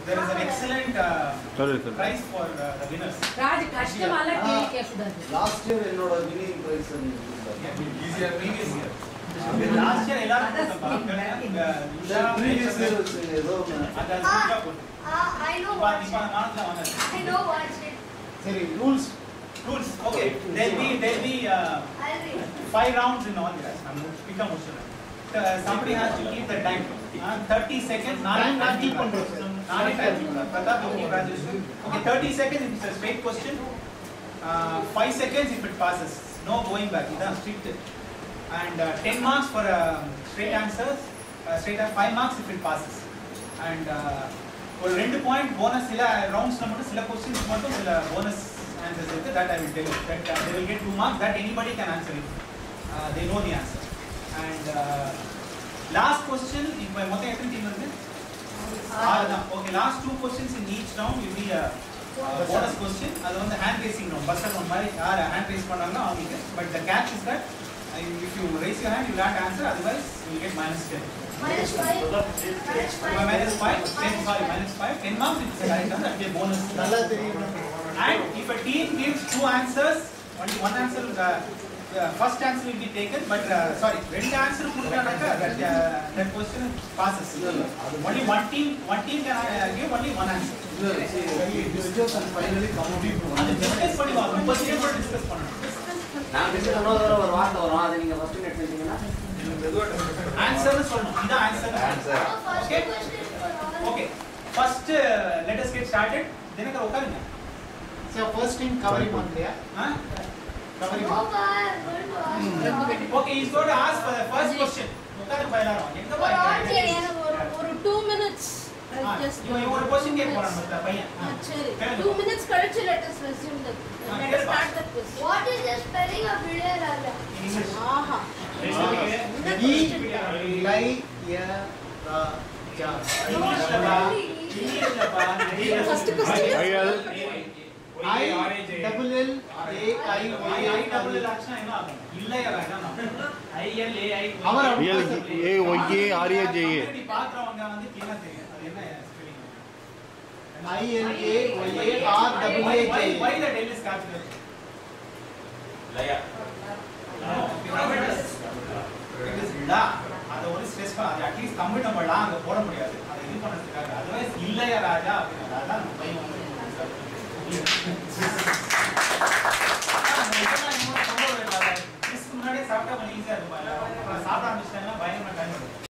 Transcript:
there is an excellent prize for the winners. Raj, कष्ट वाला खेल क्या सुधा? Last year என்னோட winning prize Easier previous year. Last year எல்லாரும் previous year ஏதோ I know what. I know what. சரி rules. Okay, there'll be 5 rounds in all this. Become somebody has to keep the time. 30 seconds. Okay, 30 seconds if it's a straight question. 5 seconds if it passes. No going back. It's strict. And 10 marks for straight answers. Straight 5 marks if it passes. And for 2 point bonus rounds questions bonus answers that I will tell you. That they will get 2 marks. That anybody can answer it. They know the answer. And last question, if my team is okay, last 2 questions in each round will be a bonus question. That's the hand raising round. Hand raise but the catch is that if you raise your hand, you will have to answer. Otherwise, you will get -10. -5. -5. 10 marks if it's a right answer. That will be a bonus. And if a team gives 2 answers, only 1 answer. First answer will be taken, but sorry, when the answer that question passes. Only one team can give only 1 answer. Discuss and finally come out. Discuss discuss answer okay. First let us get started. So first team covering one there. Okay, he's going to ask for the first question. 2 minutes. You want a question get for 2 minutes correct. Let us resume the. Let us start the question. What is the spelling of Vidya Raja? In English. First question. Why the L is capital? Laya. It is la. அது ஒரு stress பண்ணாது. at least complete நம்ம la அங்க போட முடியாது. அதை இது பண்ணதுக்காக. otherwise இல்லையா ராஜா அப்படினா அதான் பையன் வந்து முன்னாடியே சாப்பிட்டா கொஞ்சம் ஈஸியா இருக்கும். சாப்பிட ஆரம்பிச்சிட்டாங்கன்னா பயங்கரமா டைம் எடுக்கும்.